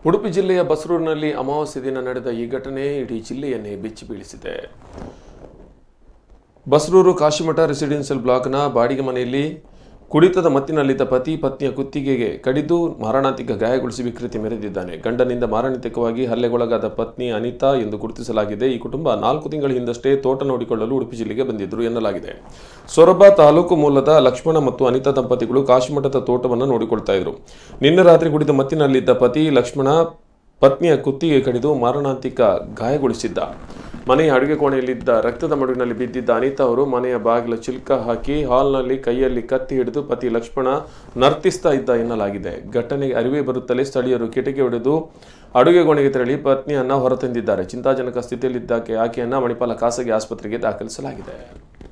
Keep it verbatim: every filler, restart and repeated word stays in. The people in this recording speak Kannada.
ಉಡುಪಿ ಜಿಲ್ಲೆಯ ಬಸರೂರಿನಲ್ಲಿ ಅಮಾವಾಸ್ಯೆ ದಿನ ನಡೆದ ಈ ಘಟನೆ ಇಡೀ ಜಿಲ್ಲೆಯನ್ನೇ ಬೆಚ್ಚಿ ಬೀಳಿಸಿದೆ. ಬಸರೂರು ಕಾಶಿಮಠ ರೆಸಿಡೆನ್ಷಿಯಲ್ ಬ್ಲಾಕ್ನ ಬಾಡಿಗೆ ಮನೆಯಲ್ಲಿ ಕುಡಿತದ ಮತ್ತಿನಲ್ಲಿದ್ದ ಪತಿ ಪತ್ನಿಯ ಕುತ್ತಿಗೆಗೆ ಕಡಿದು ಮಾರಣಾಂತಿಕ ಗಾಯಗೊಳಿಸಿ ವಿಕೃತಿ ಮೆರೆದಿದ್ದಾನೆ. ಗಂಡನಿಂದ ಮಾರಣಾಂತಿಕವಾಗಿ ಹಲ್ಲೆಗೊಳಗಾದ ಪತ್ನಿ ಅನಿತಾ ಎಂದು ಗುರುತಿಸಲಾಗಿದೆ. ಈ ಕುಟುಂಬ ನಾಲ್ಕು ತಿಂಗಳ ಹಿಂದಷ್ಟೇ ತೋಟ ನೋಡಿಕೊಳ್ಳಲು ಉಡುಪಿ ಜಿಲ್ಲೆಗೆ ಬಂದಿದ್ದರು ಎನ್ನಲಾಗಿದೆ. ಸೊರಬ ತಾಲೂಕು ಮೂಲದ ಲಕ್ಷ್ಮಣ ಮತ್ತು ಅನಿತಾ ದಂಪತಿಗಳು ಕಾಶಿಮಠದ ತೋಟವನ್ನು ನೋಡಿಕೊಳ್ತಾ ಇದ್ರು. ನಿನ್ನೆ ರಾತ್ರಿ ಕುಡಿದ ಮತ್ತಿನಲ್ಲಿದ್ದ ಪತಿ ಲಕ್ಷ್ಮಣ ಪತ್ನಿಯ ಕುತ್ತಿಗೆ ಕಡಿದು ಮಾರಣಾಂತಿಕ ಗಾಯಗೊಳಿಸಿದ್ದ. ಮನೆಯ ಅಡುಗೆ ಕೋಣೆಯಲ್ಲಿದ್ದ ರಕ್ತದ ಮಡುವಿನಲ್ಲಿ ಬಿದ್ದಿದ್ದ ಅನಿತಾ ಅವರು ಮನೆಯ ಬಾಗಿಲ ಚಿಲ್ಕ ಹಾಕಿ ಹಾಲ್ನಲ್ಲಿ ಕೈಯಲ್ಲಿ ಕತ್ತಿ ಹಿಡಿದು ಪತಿ ಲಕ್ಷ್ಮಣ ನರ್ತಿಸ್ತಾ ಇದ್ದ ಎನ್ನಲಾಗಿದೆ. ಘಟನೆಗೆ ಅರಿವೇ ಬರುತ್ತಲೇ ಸ್ಥಳೀಯರು ಕಿಟಕಿ ಹೊಡೆದು ಅಡುಗೆ ಕೋಣೆಗೆ ತೆರಳಿ ಪತ್ನಿಯನ್ನ ಹೊರತಂದಿದ್ದಾರೆ. ಚಿಂತಾಜನಕ ಸ್ಥಿತಿಯಲ್ಲಿದ್ದ ಆಕೆಯನ್ನ ಮಣಿಪಾಲ ಖಾಸಗಿ ಆಸ್ಪತ್ರೆಗೆ ದಾಖಲಿಸಲಾಗಿದೆ.